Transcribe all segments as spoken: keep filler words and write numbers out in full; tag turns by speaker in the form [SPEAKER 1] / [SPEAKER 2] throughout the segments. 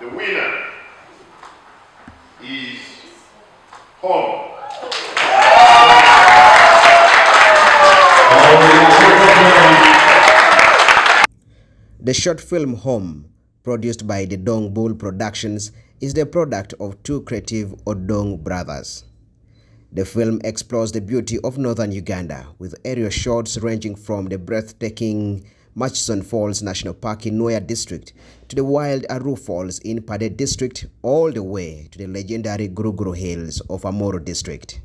[SPEAKER 1] The winner is Home.
[SPEAKER 2] The short film Home, produced by the Dong Bull Productions, is the product of two creative Odong brothers. The film explores the beauty of northern Uganda with aerial shots ranging from the breathtaking Murchison Falls National Park in Noya District to the wild Aru Falls in Pade District, all the way to the legendary Guruguru Hills of Amoro District.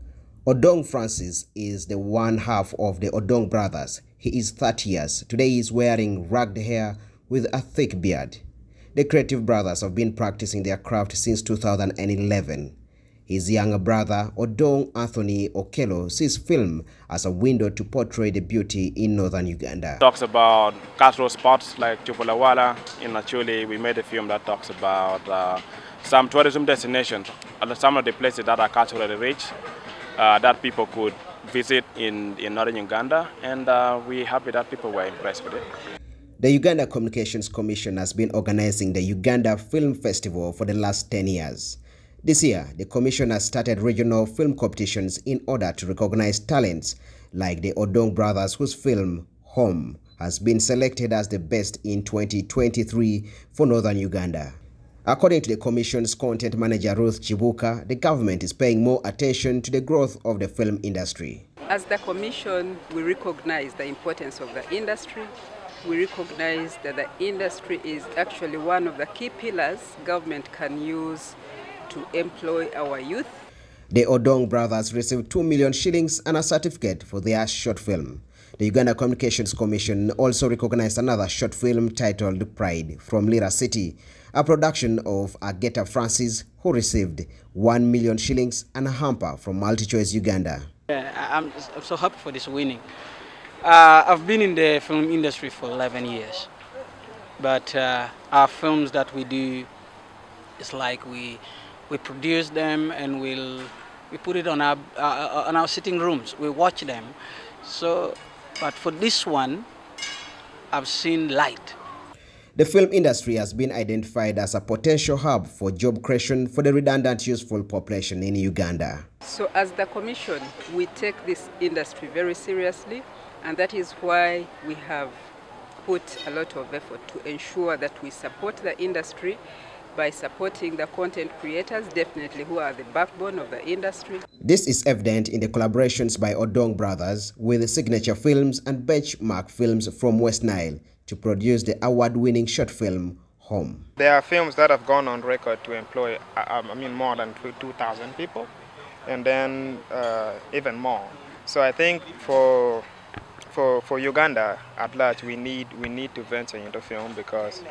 [SPEAKER 2] Odong Francis is the one half of the Odong brothers. He is thirty years. Today he is wearing ragged hair with a thick beard. The creative brothers have been practicing their craft since two thousand eleven. His younger brother, Odong Anthony Okello, sees film as a window to portray the beauty in northern Uganda.
[SPEAKER 3] Talks about cultural spots like Chupolawala. In Acholi, we made a film that talks about uh, some tourism destinations, some of the places that are culturally rich, uh, that people could visit in, in northern Uganda, and uh, we're happy that people were impressed with it.
[SPEAKER 2] The Uganda Communications Commission has been organizing the Uganda Film Festival for the last ten years. This year, the Commission has started regional film competitions in order to recognize talents like the Odong brothers, whose film, Home, has been selected as the best in twenty twenty-three for northern Uganda. According to the Commission's content manager Ruth Chibuka, the government is paying more attention to the growth of the film industry.
[SPEAKER 4] As the Commission, we recognize the importance of the industry. We recognize that the industry is actually one of the key pillars government can use to employ our youth.
[SPEAKER 2] The Odong brothers received two million shillings and a certificate for their short film. The Uganda Communications Commission also recognized another short film titled Pride from Lira City, a production of Ageta Francis, who received one million shillings and a hamper from MultiChoice Uganda.
[SPEAKER 5] Yeah, I'm so happy for this winning. Uh, I've been in the film industry for eleven years, but uh, our films that we do, it's like we we produce them and we'll we put it on our uh, on our sitting rooms. We watch them. So, but for this one, I've seen light.
[SPEAKER 2] The film industry has been identified as a potential hub for job creation for the redundant useful population in Uganda.
[SPEAKER 4] So as the Commission, we take this industry very seriously, and that is why we have put a lot of effort to ensure that we support the industry by supporting the content creators, definitely, who are the backbone of the industry.
[SPEAKER 2] This is evident in the collaborations by Odong brothers with Signature Films and Benchmark Films from West Nile to produce the award-winning short film Home.
[SPEAKER 6] There are films that have gone on record to employ, I mean, more than two thousand people, and then uh, even more. So I think for for for Uganda at large, we need we need to venture into film because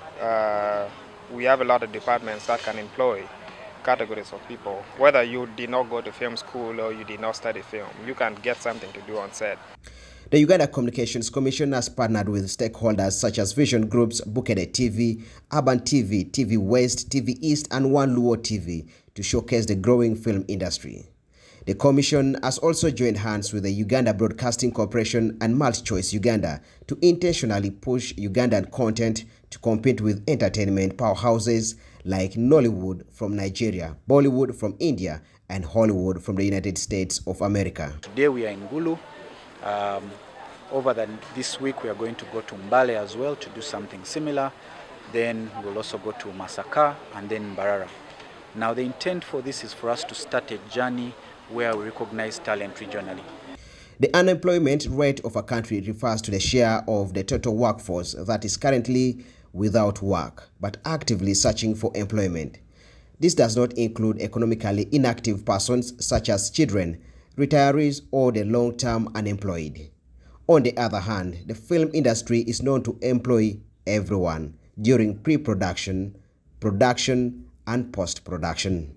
[SPEAKER 6] uh, we have a lot of departments that can employ categories of people. Whether you did not go to film school or you did not study film, you can get something to do on set.
[SPEAKER 2] The Uganda Communications Commission has partnered with stakeholders such as Vision Groups, Bukede T V, Urban T V, T V West, T V East and One Luo T V to showcase the growing film industry. The Commission has also joined hands with the Uganda Broadcasting Corporation and MultiChoice Uganda to intentionally push Ugandan content to compete with entertainment powerhouses like Nollywood from Nigeria, Bollywood from India, and Hollywood from the United States of America.
[SPEAKER 7] Today we are in Gulu. Um, over the, this week we are going to go to Mbale as well to do something similar. Then we'll also go to Masaka and then Mbarara. Now the intent for this is for us to start a journey where we recognize talent regionally.
[SPEAKER 2] The unemployment rate of a country refers to the share of the total workforce that is currently without work but actively searching for employment. This does not include economically inactive persons such as children, retirees, or the long-term unemployed. On the other hand, the film industry is known to employ everyone during pre-production, production, and post-production.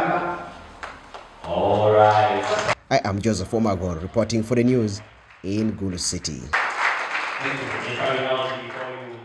[SPEAKER 8] All right.
[SPEAKER 2] I am Joseph Omagor reporting for the news in Gulu City.
[SPEAKER 8] Thank you.